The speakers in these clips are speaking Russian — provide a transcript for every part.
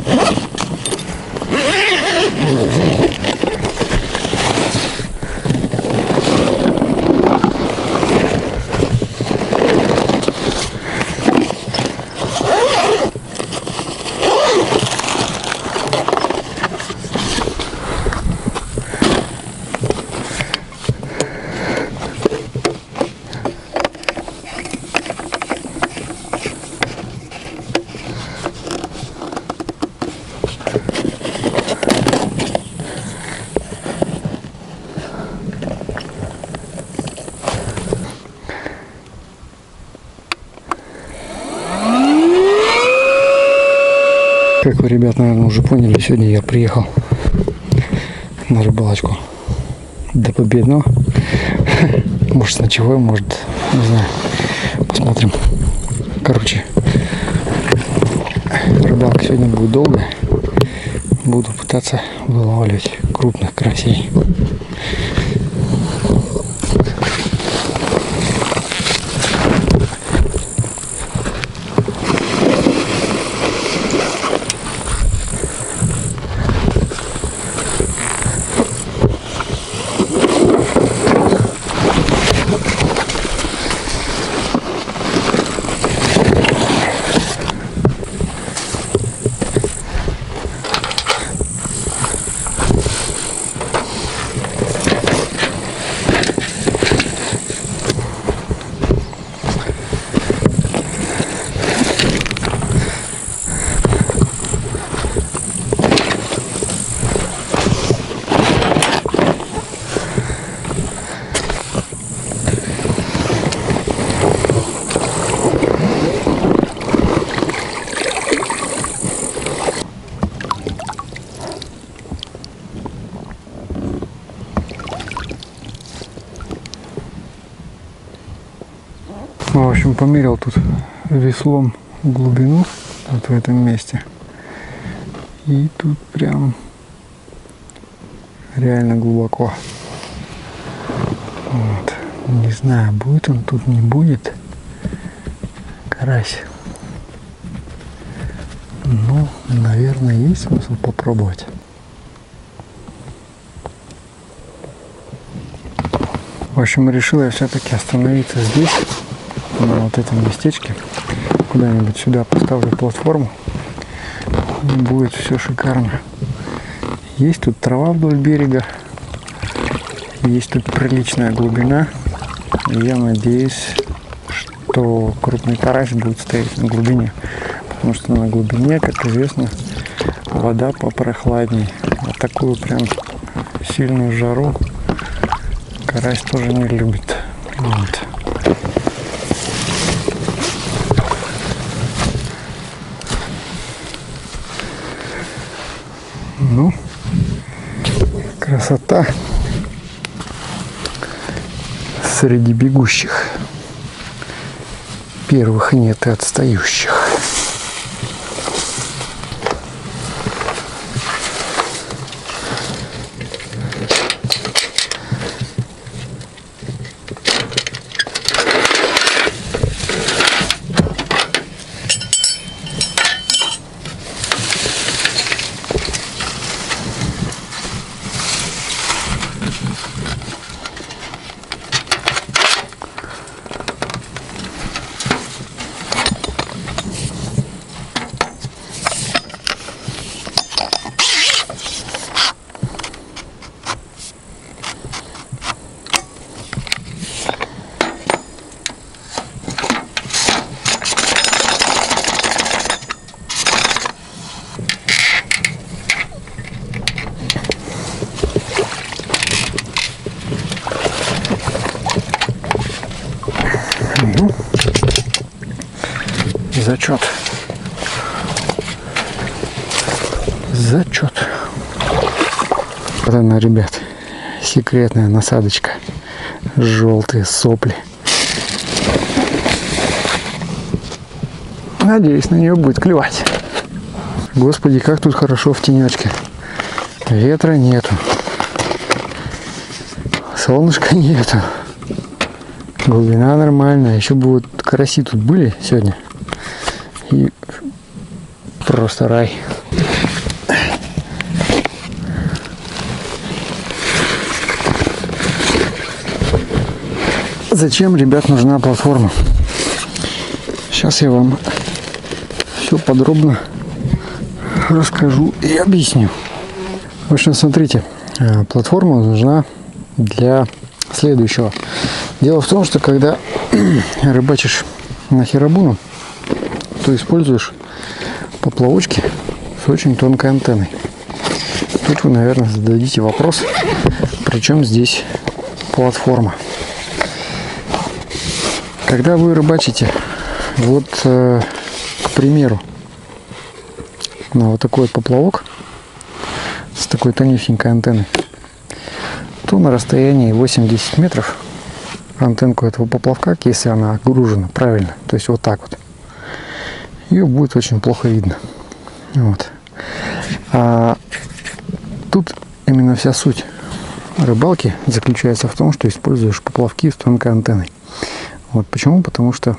Как вы, ребят, наверное, уже поняли, сегодня я приехал на рыбалочку до Победного. Может, с ночевой, может, не знаю. Посмотрим. Короче, рыбалка сегодня будет долгая. Буду пытаться вылавливать крупных карасей. В общем, померил тут веслом глубину вот в этом месте. И тут прям реально глубоко. Вот. Не знаю, будет он тут, не будет. Карась. Ну, наверное, есть смысл попробовать. В общем, решил я все-таки остановиться здесь, на вот этом местечке. Куда-нибудь сюда поставлю платформу. И будет все шикарно. Есть тут трава вдоль берега. Есть тут приличная глубина. И я надеюсь, что крупный карась будет стоять на глубине. Потому что на глубине, как известно, вода попрохладней. А такую прям сильную жару карась тоже не любит. Вот. Ну, красота среди бегущих. Первых нет и отстающих. Ну, зачет. Зачет. Вот она, ребят, секретная насадочка. Желтые сопли. Надеюсь, на нее будет клевать. Господи, как тут хорошо в тенечке. Ветра нету. Солнышка нету. Глубина нормальная. Еще бы вот караси тут были сегодня. И просто рай. Зачем, ребят, нужна платформа? Сейчас я вам все подробно расскажу и объясню. В общем, смотрите, платформа нужна для следующего. Дело в том, что когда рыбачишь на херабуну, то используешь поплавочки с очень тонкой антенной. Тут вы, наверное, зададите вопрос, при чем здесь платформа. Когда вы рыбачите, вот, к примеру, на вот такой вот поплавок с такой тонюсенькой антенной, то на расстоянии 8-10 метров антенку этого поплавка, если она огружена правильно, то есть вот так вот, ее будет очень плохо видно. Вот. А тут именно вся суть рыбалки заключается в том, что используешь поплавки с тонкой антенной. Вот почему? Потому что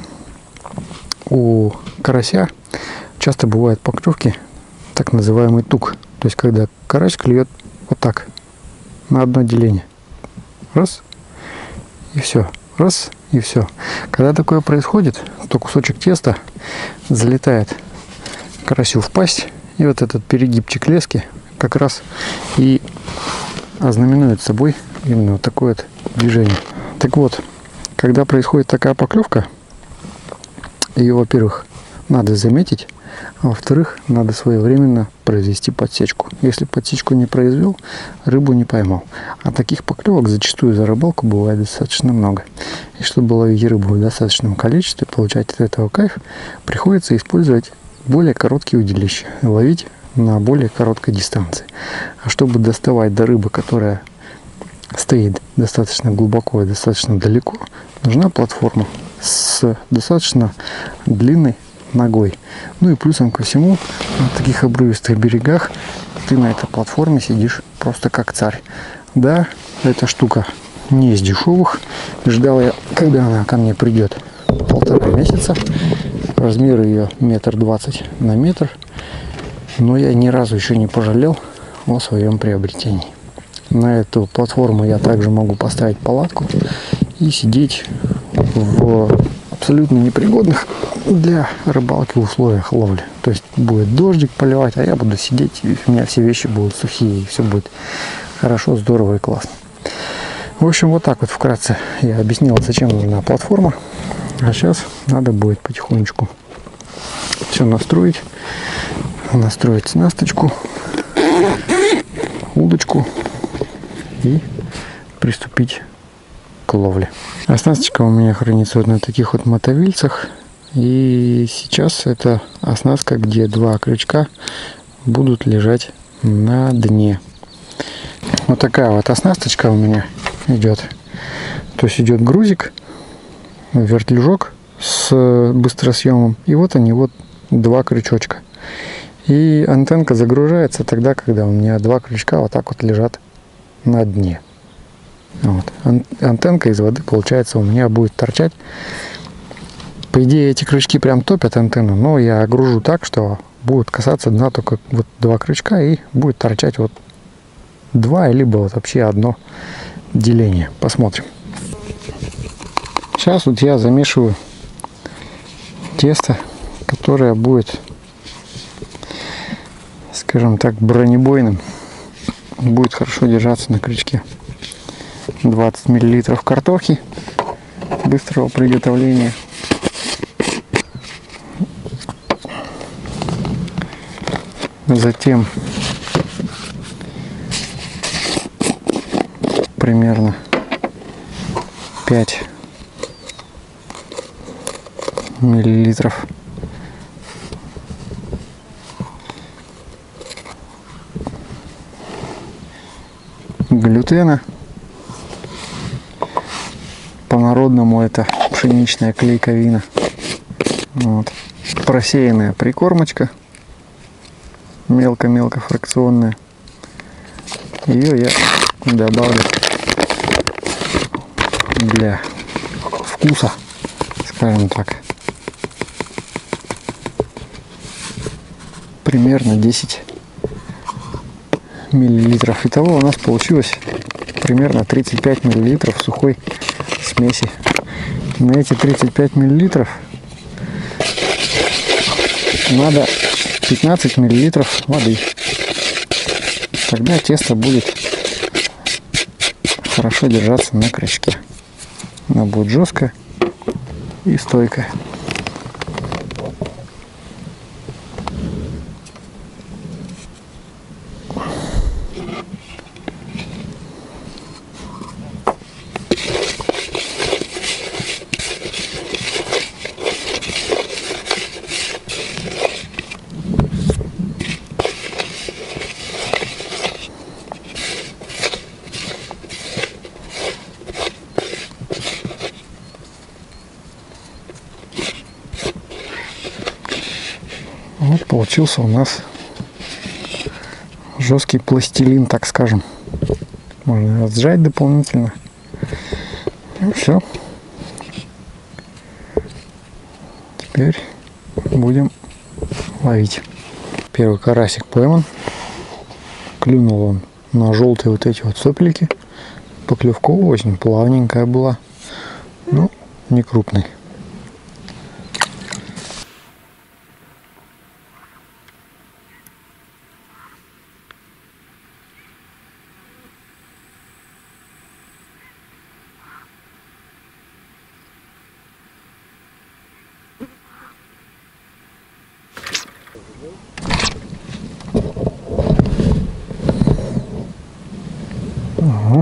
у карася часто бывают поклевки, так называемый тук. То есть когда карась клюет вот так, на одно деление. Раз, и все. Раз, и все. Когда такое происходит, то кусочек теста залетает карасю в пасть, и вот этот перегибчик лески как раз и ознаменует собой именно вот такое вот движение. Так вот, когда происходит такая поклевка, ее, во-первых, надо заметить, а во-вторых, надо своевременно произвести подсечку. Если подсечку не произвел, рыбу не поймал. А таких поклевок зачастую за рыбалку бывает достаточно много. И чтобы ловить рыбу в достаточном количестве, получать от этого кайф, приходится использовать более короткие удилища, ловить на более короткой дистанции. А чтобы доставать до рыбы, которая стоит достаточно глубоко и достаточно далеко, нужна платформа с достаточно длинной ногой. Ну и плюсом ко всему, на таких обрывистых берегах ты на этой платформе сидишь просто как царь. Да, эта штука не из дешевых. Ждал я, когда она ко мне придет, 1,5 месяца. Размер ее 1,20 на метр. Но я ни разу еще не пожалел о своем приобретении. На эту платформу я также могу поставить палатку и сидеть в абсолютно непригодных для рыбалки условиях ловли. То есть будет дождик поливать, а я буду сидеть, и у меня все вещи будут сухие, и все будет хорошо, здорово и классно. В общем, вот так вот вкратце я объяснил, зачем нужна платформа. А сейчас надо будет потихонечку все настроить. Настроить снасточку, удочку и приступить к ловле. Оснасточка у меня хранится вот на таких вот мотовильцах. И сейчас это оснастка, где 2 крючка будут лежать на дне. Вот такая вот оснасточка у меня идет. То есть идет грузик, вертлюжок с быстросъемом. И вот они, вот 2 крючочка. И антенка загружается тогда, когда у меня 2 крючка вот так вот лежат на дне. Вот. Антенка из воды, получается, у меня будет торчать. По идее, эти крючки прям топят антенну, но я огружу так, что будет касаться дна только вот 2 крючка и будет торчать вот 2, либо вот вообще одно деление. Посмотрим. Сейчас вот я замешиваю тесто, которое будет, скажем так, бронебойным, будет хорошо держаться на крючке. 20 мл картохи быстрого приготовления, затем примерно 5 миллилитров глютена. По-народному это пшеничная клейковина. Вот. Просеянная прикормочка, мелко-мелко фракционная. Ее я добавлю для вкуса, скажем так, примерно 10 миллилитров. Итого у нас получилось примерно 35 миллилитров сухой смеси. На эти 35 миллилитров надо 15 миллилитров воды. Тогда тесто будет хорошо держаться на крючке. Оно будет жестко и стойко. Вот получился у нас жесткий пластилин, так скажем. Можно сжать дополнительно. И все. Теперь будем ловить. Первый карасик пойман. Клюнул он на желтые вот эти вот сопельки. Поклевка очень плавненькая была. Ну, не крупный. Ага.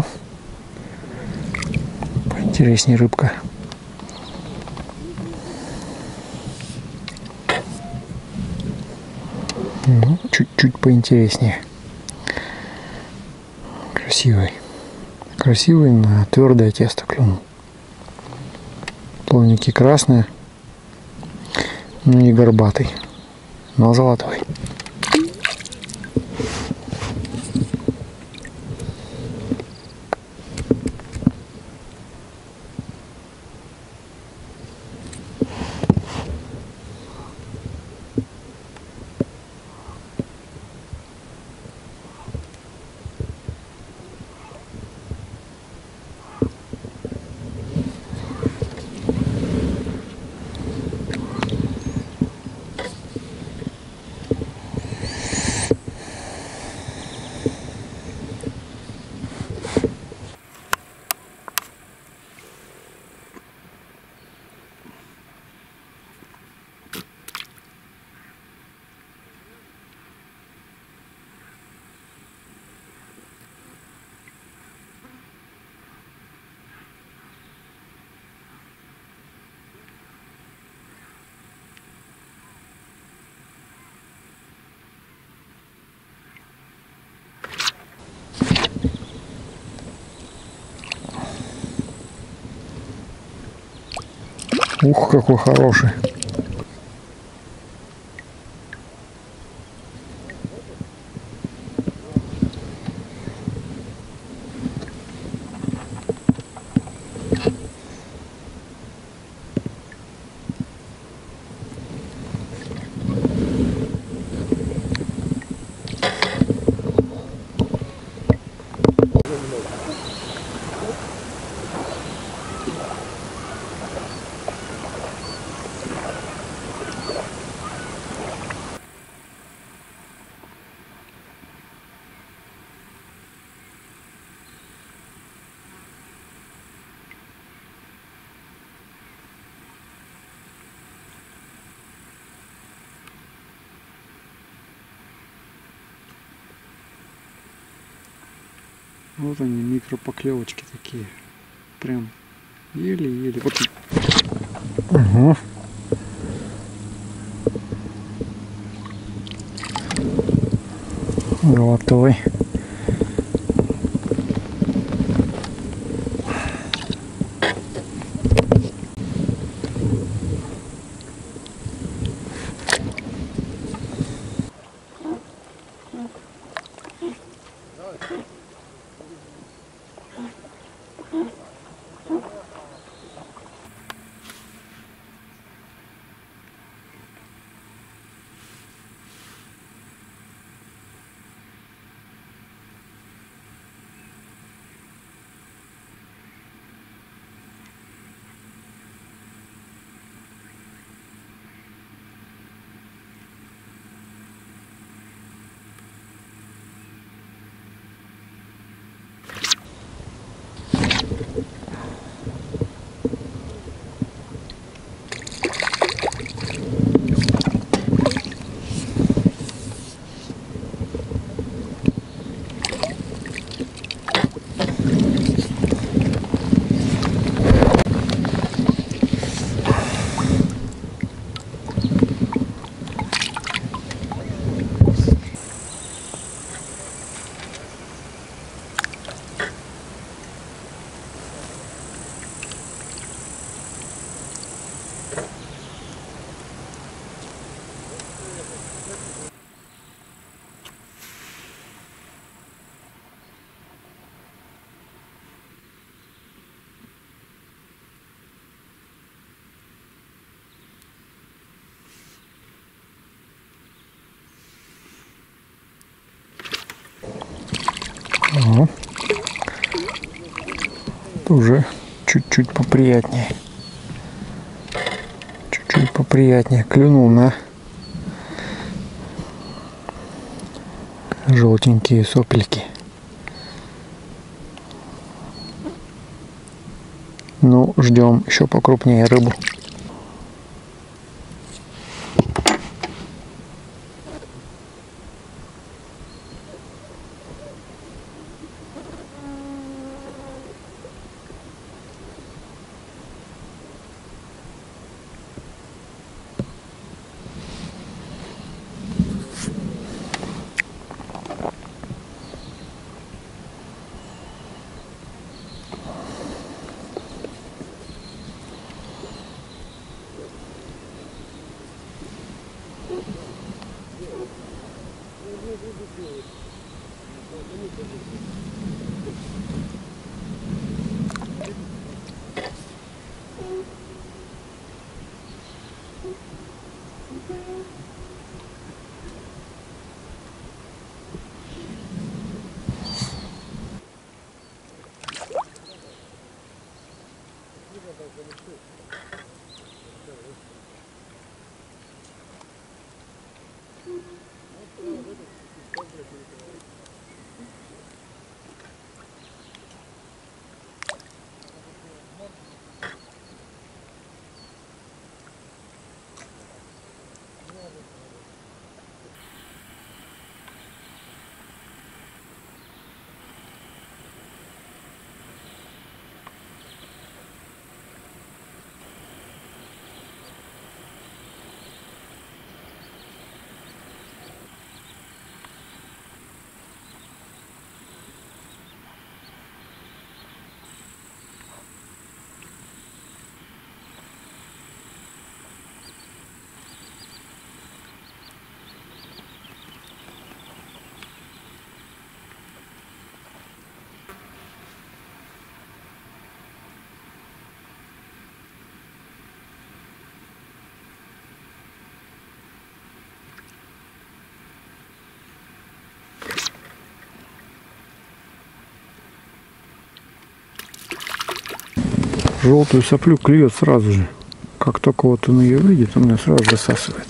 Поинтереснее рыбка. Ну, чуть-чуть поинтереснее. Красивый. Красивый на твердое тесто клюнул. Плавники красные, но не горбатый, но золотой. Ух, какой хороший. Вот они, микропоклевочки такие. Прям еле-еле. Вот. Угу. Золотой. О, уже чуть-чуть поприятнее. Чуть-чуть поприятнее. Клюнул на желтенькие сопельки. Ну, ждем еще покрупнее рыбу. Желтую соплю клюет сразу же. Как только вот он ее видит, он ее сразу засасывает.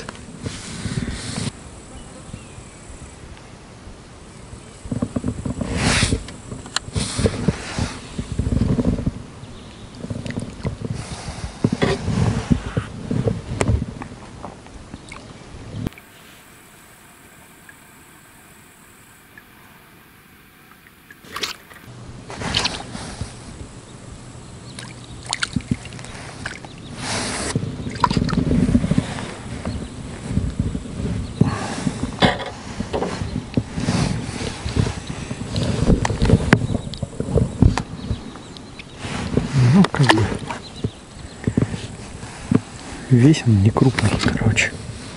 Ну, как бы весь он не крупный, короче.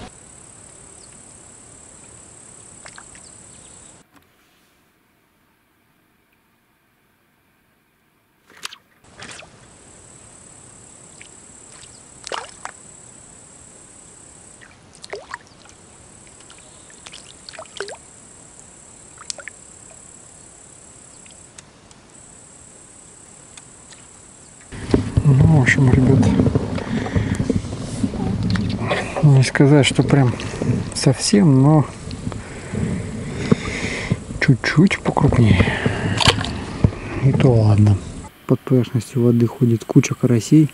Ну, в общем, ребят, не сказать, что прям совсем, но чуть-чуть покрупнее. И то ладно. Под поверхностью воды ходит куча карасей,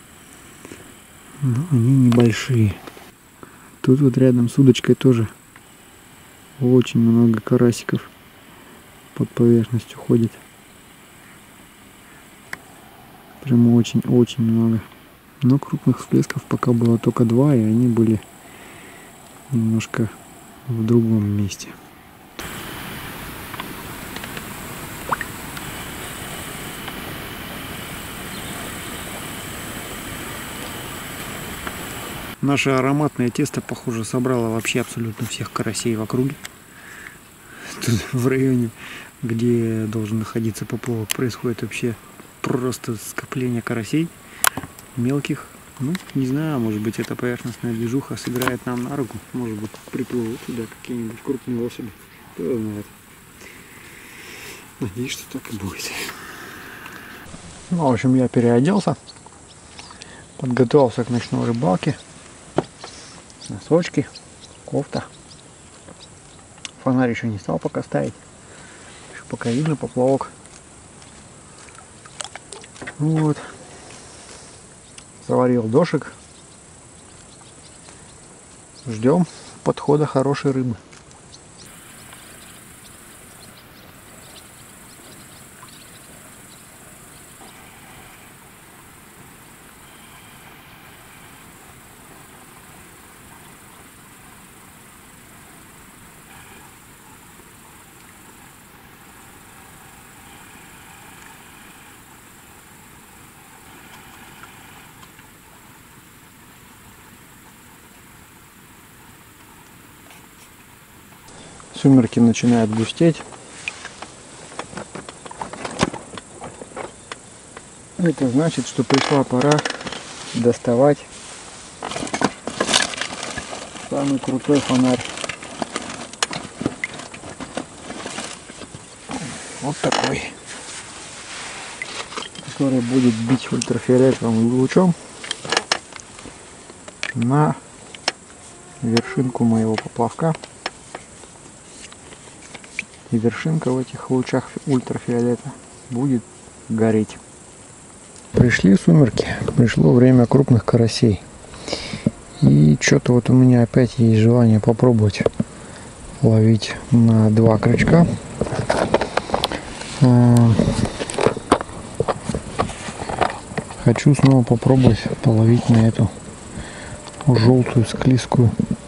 но они небольшие. Тут вот рядом с удочкой тоже очень много карасиков под поверхностью ходит. Прям очень-очень много. Но крупных всплесков пока было только 2, и они были немножко в другом месте. Наше ароматное тесто, похоже, собрало вообще абсолютно всех карасей в округе. Тут в районе, где должен находиться поплавок, происходит вообще просто скопление карасей мелких. Ну, не знаю, может быть, эта поверхностная движуха сыграет нам на руку. Может быть, приплывут сюда какие-нибудь крупные особи. Кто знает. Надеюсь, что так и будет. Ну, в общем, я переоделся, подготовился к ночной рыбалке. Носочки, кофта. Фонарь еще не стал пока ставить. Еще пока видно поплавок. Вот. Заварил дошик. Ждем подхода хорошей рыбы. Сумерки начинают густеть. Это значит, что пришла пора доставать самый крутой фонарь. Вот такой, который будет бить ультрафиолетовым лучом на вершинку моего поплавка. И вершинка в этих лучах ультрафиолета будет гореть. Пришли сумерки, пришло время крупных карасей. И что-то вот у меня опять есть желание попробовать ловить на 2 крючка. Хочу снова попробовать половить на эту желтую склизкую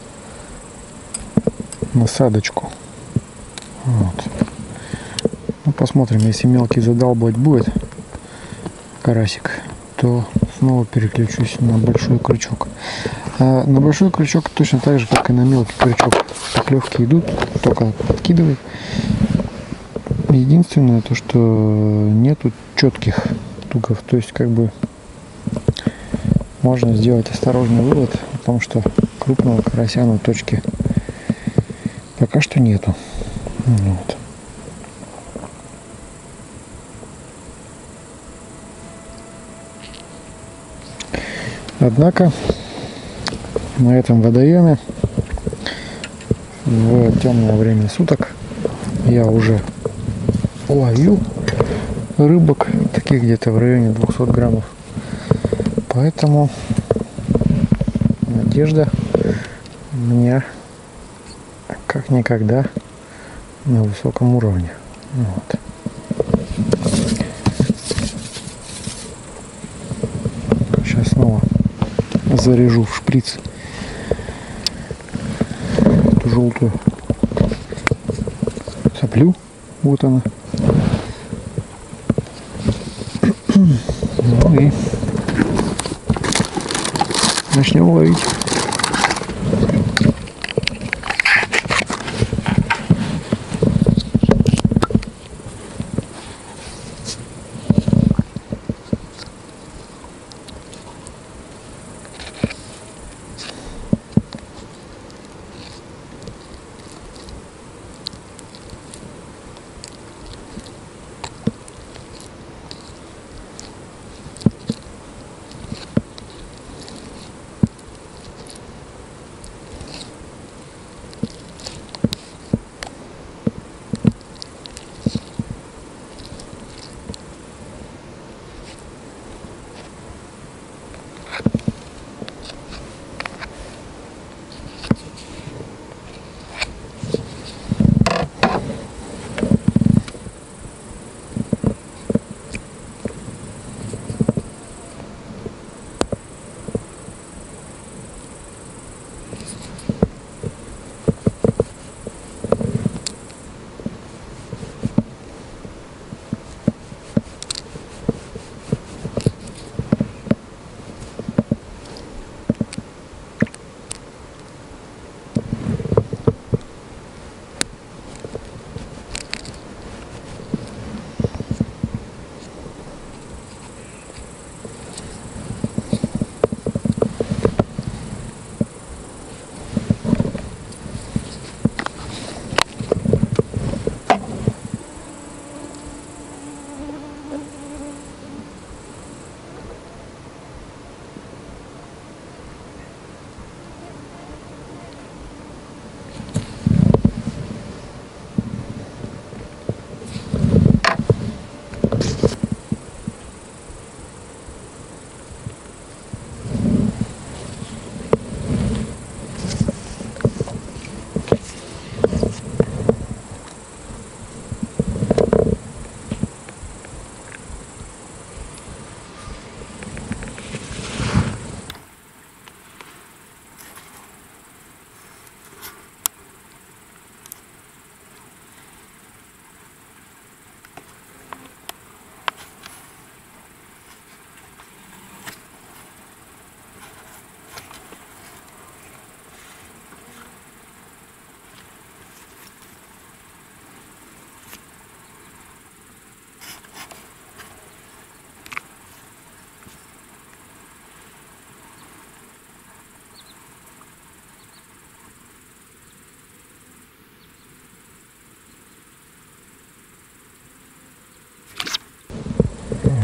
насадочку. Вот. Ну, посмотрим, если мелкий задалбывать будет карасик, то снова переключусь на большой крючок. А на большой крючок точно так же, как и на мелкий крючок, поклевки идут, только подкидывай. Единственное то, что нету четких туков, то есть как бы можно сделать осторожный вывод о том, что крупного карася на точке пока что нету. Вот. Однако на этом водоеме в темное время суток я уже ловил рыбок, таких где-то в районе 200 граммов. Поэтому надежда у меня как никогда на высоком уровне. Вот. Сейчас снова заряжу в шприц эту желтую соплю. Вот она. Ну и начнем ловить.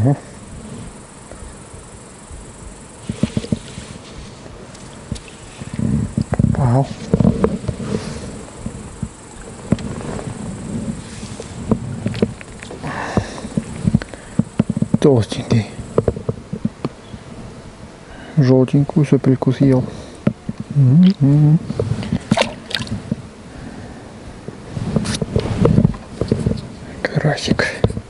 Угу. Попал. Толстенький. Желтенькую сопельку съел. Карасик.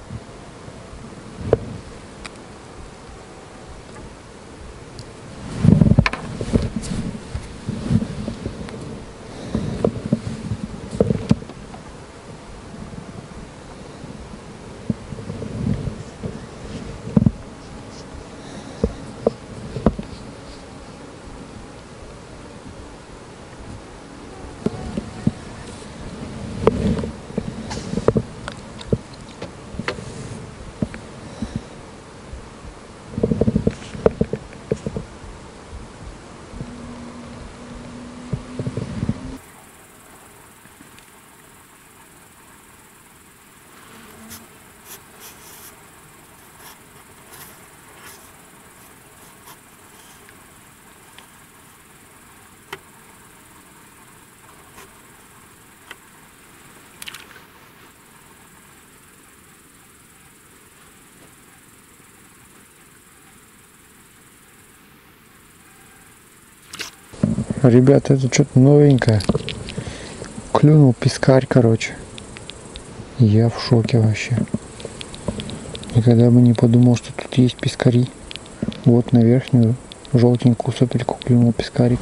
Ребята, это что-то новенькое. Клюнул пескарь, короче. Я в шоке вообще. Никогда бы не подумал, что тут есть пескари. Вот на верхнюю желтенькую сопельку клюнул пескарик.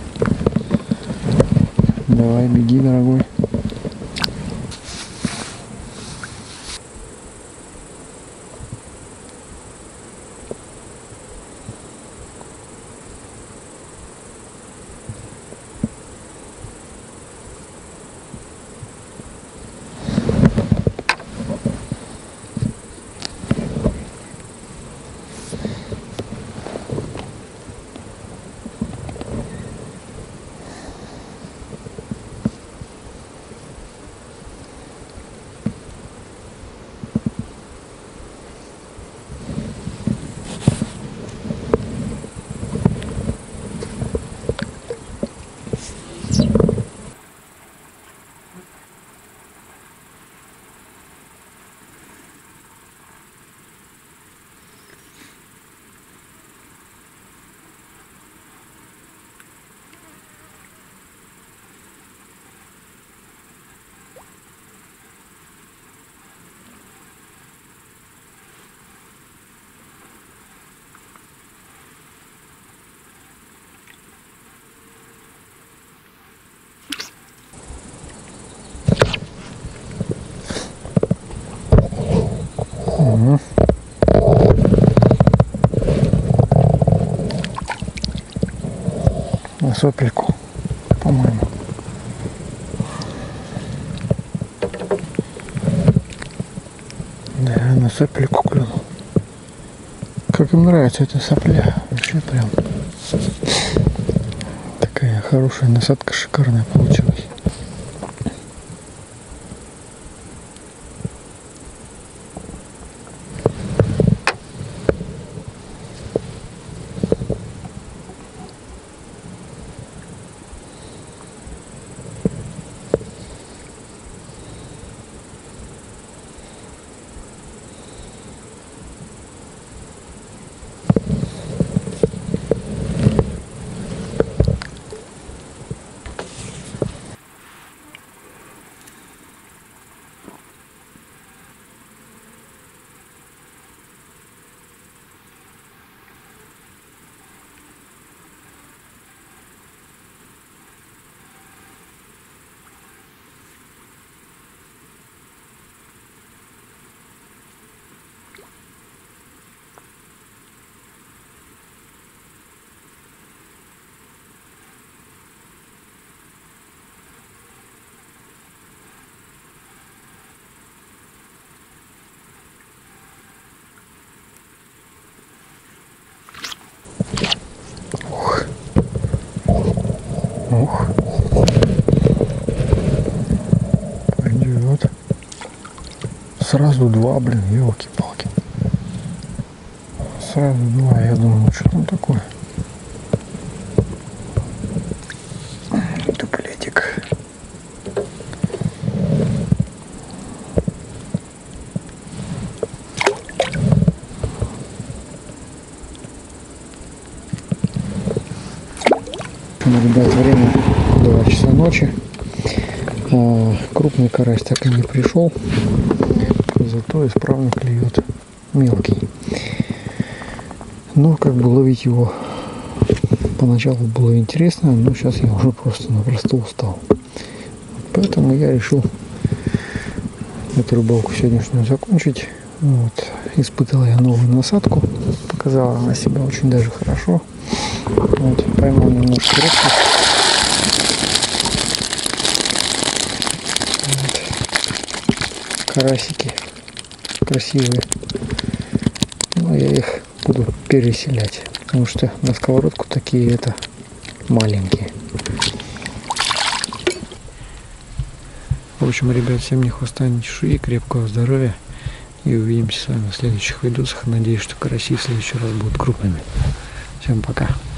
Давай, беги, дорогой. Угу. На сопельку, по-моему. Да, на сопельку клюнул. Как им нравится эта сопля. Вообще прям такая хорошая насадка, шикарная получилась. Ух. Пойдет. Сразу два, блин, елки-палки. Сразу два, я думаю, что там такое. Дуплетик. Ребят, время 2 часа ночи. Крупный карась так и не пришел, зато исправно клюет мелкий. Но как бы ловить его поначалу было интересно, но сейчас я уже просто-напросто устал. Поэтому я решил эту рыбалку сегодняшнюю закончить. Вот. Испытал я новую насадку, показала она себя очень даже хорошо. Вот. Поймал немножко рыбки. Вот. Карасики красивые. Но я их буду переселять, потому что на сковородку такие это маленькие. В общем, ребят, всем ни хвоста, ни чешуи, крепкого здоровья. И увидимся с вами в следующих видосах. Надеюсь, что караси в следующий раз будут крупными. Всем пока.